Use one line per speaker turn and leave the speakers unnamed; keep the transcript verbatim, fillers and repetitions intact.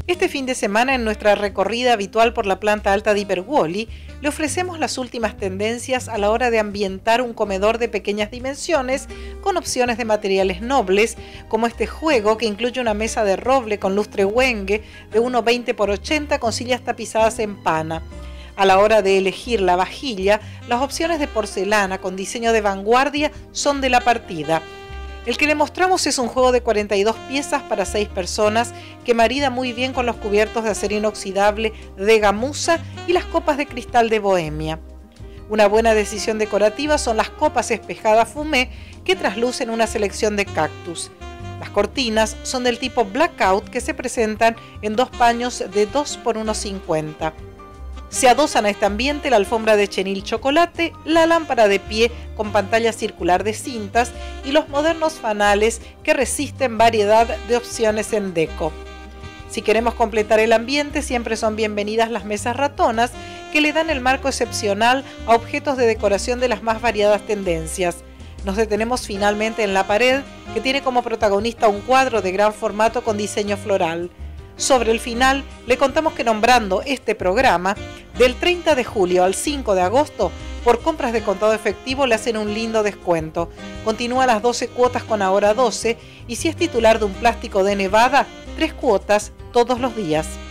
Este fin de semana, en nuestra recorrida habitual por la planta alta de Iperwolli, le ofrecemos las últimas tendencias a la hora de ambientar un comedor de pequeñas dimensiones con opciones de materiales nobles, como este juego que incluye una mesa de roble con lustre Wenge de uno veinte por ochenta con sillas tapizadas en pana. A la hora de elegir la vajilla, las opciones de porcelana con diseño de vanguardia son de la partida. El que le mostramos es un juego de cuarenta y dos piezas para seis personas que marida muy bien con los cubiertos de acero inoxidable de gamuza y las copas de cristal de Bohemia. Una buena decisión decorativa son las copas espejadas fumé que traslucen una selección de cactus. Las cortinas son del tipo blackout que se presentan en dos paños de dos por uno cincuenta. Se adosan a este ambiente la alfombra de chenil chocolate, la lámpara de pie con pantalla circular de cintas y los modernos fanales que resisten variedad de opciones en deco. Si queremos completar el ambiente, siempre son bienvenidas las mesas ratonas que le dan el marco excepcional a objetos de decoración de las más variadas tendencias. Nos detenemos finalmente en la pared, que tiene como protagonista un cuadro de gran formato con diseño floral. Sobre el final, le contamos que nombrando este programa, del treinta de julio al cinco de agosto, por compras de contado efectivo le hacen un lindo descuento. Continúa las doce cuotas con ahora doce y si es titular de un plástico de Nevada, tres cuotas todos los días.